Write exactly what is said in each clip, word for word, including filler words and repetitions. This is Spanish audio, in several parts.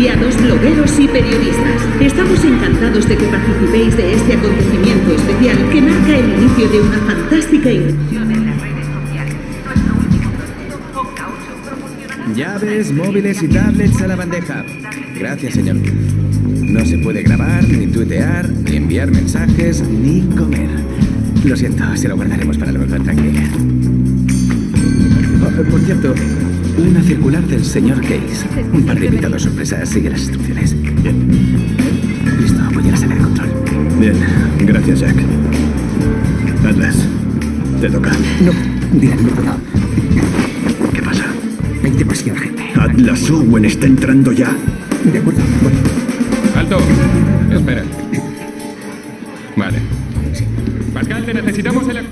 y a dos blogueros y periodistas. Estamos encantados de que participéis de este acontecimiento especial que marca el inicio de una fantástica incursión en las redes sociales. Nuestro último producto, Caucho, promocionará... Llaves, móviles y tablets a la bandeja. Gracias, señor. No se puede grabar, ni tuitear, ni enviar mensajes, ni comer. Lo siento, se lo guardaremos para luego, tranquila. Oh, por cierto, una circular del señor Case. Un par de invitados sorpresa. Sigue las instrucciones. Bien. Listo, voy a la sala de control. Bien, gracias, Jack. Atlas, te toca. No, Dylan, no puedo. ¿Qué pasa? Hay demasiada gente. Atlas Owen está entrando ya. De acuerdo, voy. ¡Alto! Espera. Vale. Pascal, te necesitamos el...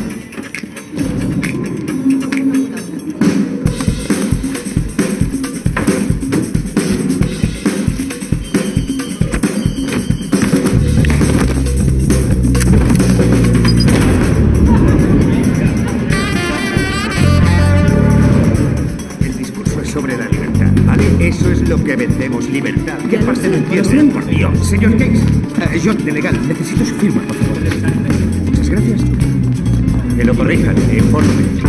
El discurso es sobre la libertad, ¿vale? Eso es lo que vendemos, libertad. ¿Qué pasa? No entienden, por Dios. Señor Case, uh, yo, de legal, necesito su firma, por favor. Muchas gracias. Que lo corrijan, informe.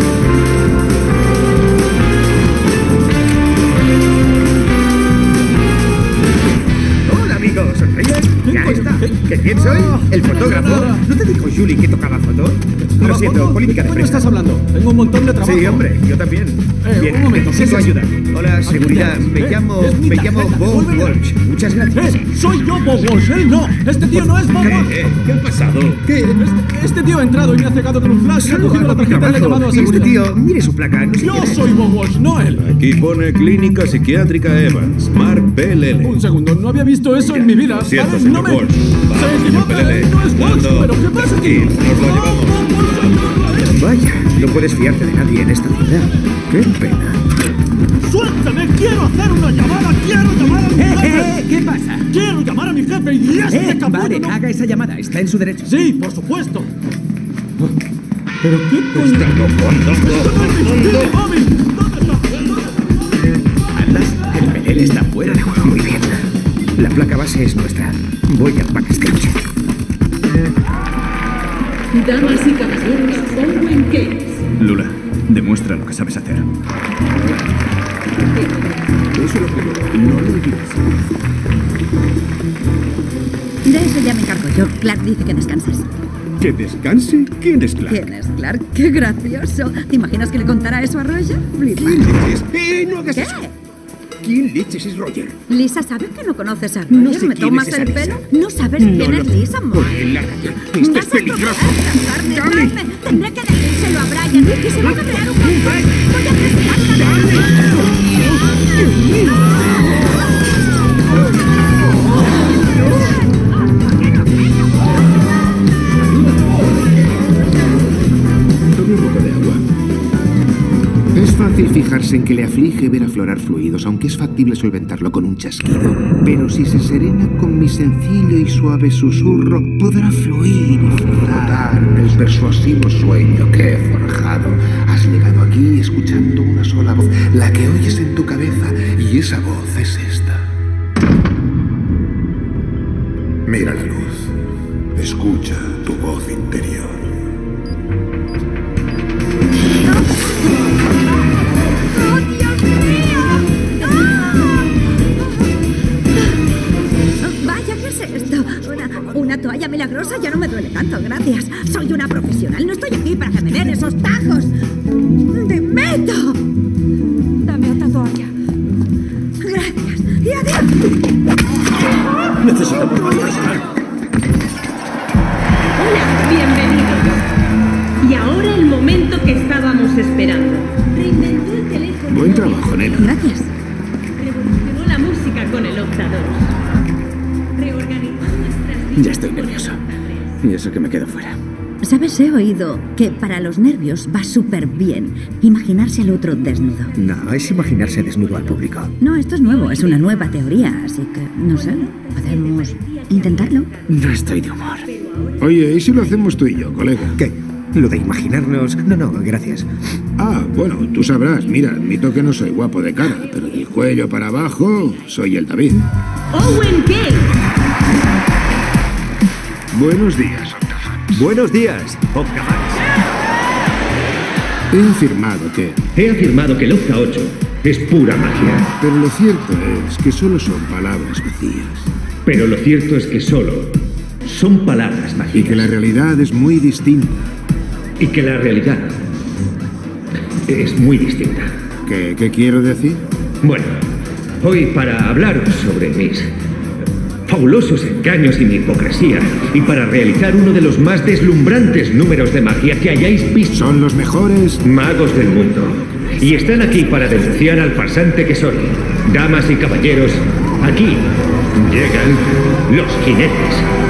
Hola, amigos, ¿sonríen? Ya está. ¿Qué quién soy? ¿El fotógrafo? ¿No te dijo Julie que tocaba foto? Lo siento, política de ¿De qué prensa. estás hablando? Tengo un montón de trabajo. Sí, hombre, yo también. Eh, Bien, un momento, necesito ¿qué es eso? ayuda. Hola, seguridad. Me Eh, llamo, es mi me llamo tarjeta, Bob devuélvela. Walsh. Muchas gracias. Eh, soy yo, Bob Walsh, él no. Este tío no es Bob Walsh. ¿Qué? ¿Qué ha pasado? ¿Qué? Este, este tío ha entrado y me ha cegado con un flash, ha cogido la tarjeta y le ha llamado a Y este seguridad. tío, mire su placa. No sé Yo quién es. soy Bob Walsh, no él. Aquí pone Clínica Psiquiátrica Evans, Mark B L L. Un segundo, no había visto eso en mi vida. Lo siento, ¿Vale? señor No me... Walsh. Se Vamos, equivoca, señor B L L. él no es Walsh. Ando. ¿Pero qué pasa aquí? Aquí, nos lo No, llevamos. Bob Walsh no es. Vaya, no puedes fiarte de nadie en esta ciudad. Qué pena. ¡Suéltame! ¡Quiero hacer una llamada! ¡Quiero llamar a mi ¡Eh, jefe! eh, eh! ¿Qué pasa? ¡Quiero llamar a mi jefe y este Eh, capullo vale, no... haga esa llamada. Está en su derecho. Sí, por supuesto. ¿Pero qué coño? Está loco, ¡Esto no es mi móvil! ¿Dónde está? Atlas, el P L L está fuera de juego. Muy bien. La placa base es nuestra. Voy al backstage. Damas y caballeros, Owen Case. Lula, demuestra lo que sabes hacer. Eso es lo primero. No lo olvides. De eso ya me encargo yo. Clark dice que descanses. ¿Que descanse? ¿Quién es Clark? ¿Quién es Clark? ¡Qué gracioso! ¿Te imaginas que le contará eso a Roger? Flipa. ¿Quién leches? ¡Eh, no hagas ¿Qué? eso! ¿Quién leches es Roger? Lisa, ¿sabes que no conoces a Roger? No sé ¿Me quién tomas es esa el Lisa. pelo? ¿No sabes No quién lo es sé. Lisa, amor? Oye, lárgate. Esto es peligroso. Carne, Dame. carne. Tendré que decírselo a Brian, que se va a crear un montón. Voy a presentar Tome un poco de agua. Es fácil fijarse en que le aflige ver aflorar fluidos, aunque es factible solventarlo con un chasquido. Pero si se serena con mi sencillo y suave susurro, podrá fluir y flotar el persuasivo sueño que he forjado. Has llegado aquí escuchando una sola voz, la que oyes en tu cabeza, y esa voz es esta. Mira la luz. Escucha tu voz interior. ¡Oh, Dios mío! ¡Ah! Vaya, ¿qué es esto? Una, una toalla milagrosa ya no me duele tanto, gracias. Soy una profesional, no estoy aquí para que me den esos tajos. ¡De meto! Dame otra toalla. Gracias. Y adiós. Necesitamos más personal. Hola, bienvenidos. Y ahora el momento que estábamos esperando. Reinventó el teléfono. Buen trabajo, nena. Gracias. Revolucionó la música con el Octa dos. Reorganizó nuestras vidas Ya estoy con el nervioso. Octa tres. Y eso que me quedo fuera. ¿Sabes? He oído que para los nervios va súper bien imaginarse al otro desnudo. No, es imaginarse desnudo al público. No, esto es nuevo, es una nueva teoría, así que, no sé, podemos intentarlo. No estoy de humor. Oye, ¿y si lo hacemos tú y yo, colega? ¿Qué? ¿Lo de imaginarnos? No, no, gracias. Ah, bueno, tú sabrás. Mira, admito que no soy guapo de cara, pero del cuello para abajo soy el David. Owen Gate. Buenos días, Octafan. Buenos días, Octafan. He afirmado que... He afirmado que el Octa ocho es pura magia. Pero lo cierto es que solo son palabras vacías. Pero lo cierto es que solo son palabras vacías. Y que la realidad es muy distinta. Y que la realidad es muy distinta. ¿Qué, qué quiero decir? Bueno, hoy para hablaros sobre mis fabulosos engaños y mi hipocresía, y para realizar uno de los más deslumbrantes números de magia que hayáis visto. Son los mejores magos del mundo. Y están aquí para denunciar al farsante que soy. Damas y caballeros, aquí llegan los jinetes